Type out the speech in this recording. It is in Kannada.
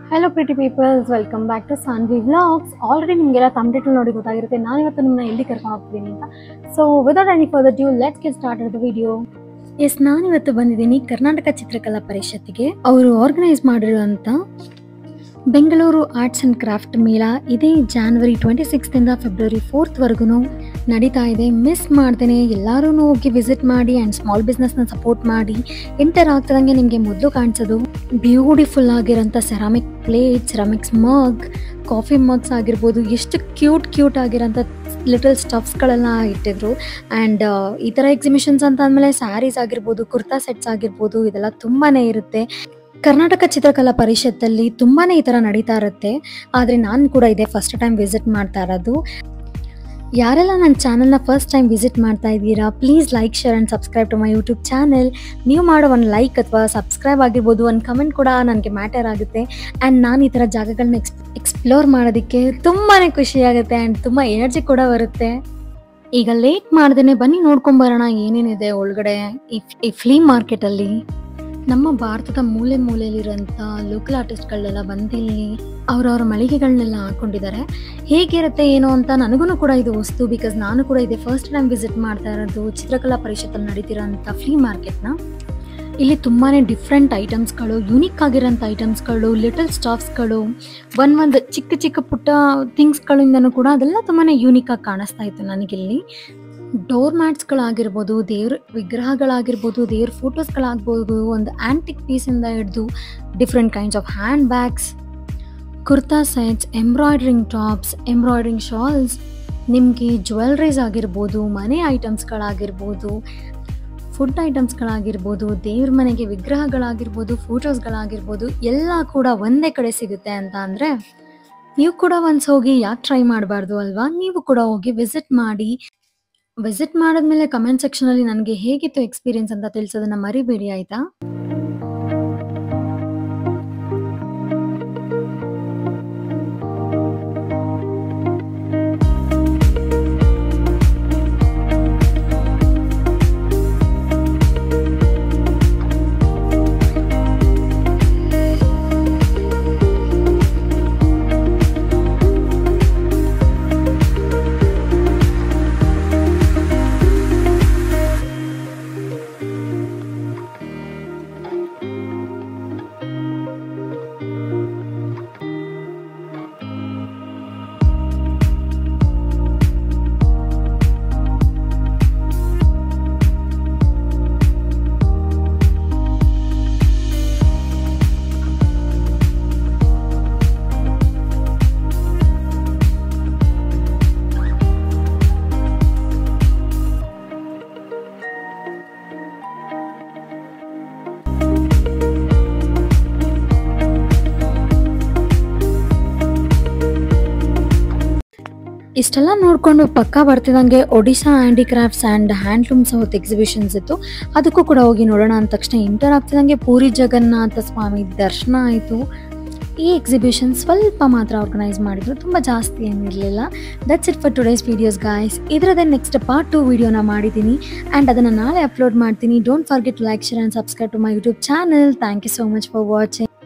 Hello pretty peoples, welcome back to Sanvi Vlogs. Already ನಿಮಗೆಲ್ಲ thumbnail ನೋಡಿ ಗೊತ್ತಾಗಿರುತ್ತೆ ನಾನು ಇವತ್ತು ನಿಮ್ಮನ್ನ ಎಲ್ಲಿ ಕರ್ಕೊಂಡು ಹೋಗ್ತಿದ್ದೀನಿ ಅಂತ. So without any further ado, let's get started the video. Yes ನಾನು ಇವತ್ತು ಬಂದಿದ್ದೀನಿ ಕರ್ನಾಟಕ ಚಿತ್ರಕಲಾ ಪರಿಷತ್ತಿಗೆ. ಅವರು ಆರ್ಗನೈಸ್ ಮಾಡಿರುವಂತ Bengaluru arts and craft Mela ಇದೇ January 26 ಇಂದ February 4th ವರೆಗೂ ನಡೀತಾ ಇದೆ. ಮಿಸ್ ಮಾಡ್ದೇನೆ ಎಲ್ಲರೂ ಹೋಗಿ ವಿಸಿಟ್ ಮಾಡಿ ಆ್ಯಂಡ್ ಸ್ಮಾಲ್ ಬಿಸ್ನೆಸ್ನ ಸಪೋರ್ಟ್ ಮಾಡಿ. ಎಂಟರ್ ಆಗ್ತದಂಗೆ ನಿಮಗೆ ಮೊದಲು ಕಾಣಿಸೋದು ಬ್ಯೂಟಿಫುಲ್ ಆಗಿರೋಂಥ ceramic plate, ceramics mug, coffee mugs ಆಗಿರ್ಬೋದು. ಎಷ್ಟು ಕ್ಯೂಟ್ ಆಗಿರೋಂಥ ಲಿಟಲ್ ಸ್ಟಫ್ಸ್ಗಳೆಲ್ಲ ಇಟ್ಟಿದ್ರು. ಆ್ಯಂಡ್ ಈ ಥರ ಎಕ್ಸಿಬಿಷನ್ಸ್ ಅಂತ ಅಂದಮೇಲೆ ಸ್ಯಾರೀಸ್ ಆಗಿರ್ಬೋದು, ಕುರ್ತಾ ಸೆಟ್ಸ್ ಆಗಿರ್ಬೋದು, ಇದೆಲ್ಲ ತುಂಬಾ ಇರುತ್ತೆ. ಕರ್ನಾಟಕ ಚಿತ್ರಕಲಾ ಪರಿಷತ್ತಲ್ಲಿ ತುಂಬಾ ಈ ಥರ ನಡೀತಾ ಇರುತ್ತೆ. ಆದರೆ ನಾನು ಕೂಡ ಇದೆ ಫಸ್ಟ್ ಟೈಮ್ ವಿಸಿಟ್ ಮಾಡ್ತಾ ಇರೋದು. ಯಾರೆಲ್ಲ ನನ್ನ ಚಾನಲ್ನ ಫಸ್ಟ್ ಟೈಮ್ ವಿಸಿಟ್ ಮಾಡ್ತಾ ಇದ್ದೀರಾ, please like, share and subscribe to my YouTube channel. ನೀವು ಮಾಡೋ ಒಂದು ಲೈಕ್ ಅಥವಾ ಸಬ್ಸ್ಕ್ರೈಬ್ ಆಗಿರ್ಬೋದು, ಒಂದು ಕಮೆಂಟ್ ಕೂಡ ನನಗೆ ಮ್ಯಾಟರ್ ಆಗುತ್ತೆ. ಆ್ಯಂಡ್ ನಾನು ಈ ಥರ ಜಾಗಗಳನ್ನ ಎಕ್ಸ್ಪ್ಲೋರ್ ಮಾಡೋದಕ್ಕೆ ತುಂಬಾ ಖುಷಿಯಾಗುತ್ತೆ ಆ್ಯಂಡ್ ತುಂಬ ಎನರ್ಜಿ ಕೂಡ ಬರುತ್ತೆ. ಈಗ ಲೇಟ್ ಮಾಡ್ದೇ ಬನ್ನಿ ನೋಡ್ಕೊಂಬರೋಣ ಏನೇನಿದೆ ಒಳಗಡೆ ಈ ಫ್ಲೀ ಮಾರ್ಕೆಟಲ್ಲಿ. ನಮ್ಮ ಭಾರತದ ಮೂಲೆಯಲ್ಲಿರೋಂಥ ಲೋಕಲ್ ಆರ್ಟಿಸ್ಟ್ಗಳನ್ನೆಲ್ಲ ಬಂದಿಲ್ಲಿ ಅವರವರ ಮಳಿಗೆಗಳನ್ನೆಲ್ಲ ಹಾಕೊಂಡಿದ್ದಾರೆ. ಹೇಗಿರುತ್ತೆ ಏನೋ ಅಂತ ನನಗೂ ಕೂಡ ಇದು ಹೊಸ್ತು, ಬಿಕಾಸ್ ನಾನು ಕೂಡ ಇದೆ ಫಸ್ಟ್ ಟೈಮ್ ವಿಸಿಟ್ ಮಾಡ್ತಾ ಇರೋದು ಚಿತ್ರಕಲಾ ಪರಿಷತ್ತಲ್ಲಿ ನಡೀತಿರೋಂಥ ಫ್ಲೀ ಮಾರ್ಕೆಟ್ನ. ಇಲ್ಲಿ ತುಂಬಾ ಡಿಫ್ರೆಂಟ್ ಐಟಮ್ಸ್ಗಳು, ಯೂನಿಕ್ ಆಗಿರೋಂಥ ಐಟಮ್ಸ್ಗಳು, ಲಿಟಲ್ ಸ್ಟಾಫ್ಸ್ಗಳು, ಒಂದು ಚಿಕ್ಕ ಪುಟ್ಟ ಥಿಂಗ್ಸ್ಗಳಿಂದನೂ ಕೂಡ ಅದೆಲ್ಲ ತುಂಬಾ ಯೂನಿಕಾಗಿ ಕಾಣಿಸ್ತಾ ಇತ್ತು ನನಗಿಲ್ಲಿ. ಡೋರ್ ಮ್ಯಾಟ್ಸ್ಗಳಾಗಿರ್ಬೋದು, ದೇವ್ರ ವಿಗ್ರಹಗಳಾಗಿರ್ಬೋದು, ದೇವ್ರ ಫೋಟೋಸ್ಗಳಾಗ್ಬೋದು, ಒಂದು ಆ್ಯಂಟಿಕ್ ಪೀಸಿಂದ ಹಿಡಿದು different kinds of hand bags, kurta sets, embroidering tops, embroidering shawls, ನಿಮಗೆ ಜ್ಯುವೆಲ್ರೀಸ್ ಆಗಿರ್ಬೋದು, ಮನೆ ಐಟಮ್ಸ್ಗಳಾಗಿರ್ಬೋದು, ಫುಡ್ ಐಟಮ್ಸ್ಗಳಾಗಿರ್ಬೋದು, ದೇವ್ರ ಮನೆಗೆ ವಿಗ್ರಹಗಳಾಗಿರ್ಬೋದು, ಫೋಟೋಸ್ಗಳಾಗಿರ್ಬೋದು, ಎಲ್ಲ ಕೂಡ ಒಂದೇ ಕಡೆ ಸಿಗುತ್ತೆ ಅಂತ ಅಂದರೆ ನೀವು ಕೂಡ ಒಂದ್ಸ ಹೋಗಿ ಯಾಕೆ ಟ್ರೈ ಮಾಡಬಾರ್ದು ಅಲ್ವಾ? ನೀವು ಕೂಡ ಹೋಗಿ ವಿಸಿಟ್ ಮಾಡಿ. ವಿಸಿಟ್ ಮಾಡಿದ್ಮೇಲೆ ಕಮೆಂಟ್ ಸೆಕ್ಷನಲ್ಲಿ ನನಗೆ ಹೇಗಿತ್ತು ಎಕ್ಸ್ಪೀರಿಯನ್ಸ್ ಅಂತ ತಿಳಿಸೋದನ್ನ ಮರಿಬೇಡಿ ಆಯಿತಾ? ಇಷ್ಟೆಲ್ಲ ನೋಡಿಕೊಂಡು ಪಕ್ಕ ಬರ್ತಿದ್ದಂಗೆ Odisha handicrafts and handloom south exhibitions ಇತ್ತು. ಅದಕ್ಕೂ ಕೂಡ ಹೋಗಿ ನೋಡೋಣ ಅಂದ ತಕ್ಷಣ ಎಂಟರ್ ಆಗ್ತಿದ್ದಂಗೆ ಪೂರಿ ಜಗನ್ನಾಥ ಸ್ವಾಮಿ ದರ್ಶನ ಆಯಿತು. ಈ ಎಕ್ಸಿಬಿಷನ್ ಸ್ವಲ್ಪ ಮಾತ್ರ ಆರ್ಗನೈಸ್ ಮಾಡಿದ್ರು, ತುಂಬ ಜಾಸ್ತಿ ಏನಿರಲಿಲ್ಲ. That's it for today's videos guys. ಇದರದೇ ನೆಕ್ಸ್ಟ್ ಪಾರ್ಟ್ 2 ವಿಡಿಯೋನ ಮಾಡಿದ್ದೀನಿ ಆ್ಯಂಡ್ ಅದನ್ನು ನಾಳೆ ಅಪ್ಲೋಡ್ ಮಾಡ್ತೀನಿ. Don't forget to like, share and subscribe to my YouTube channel. Thank you so much for watching.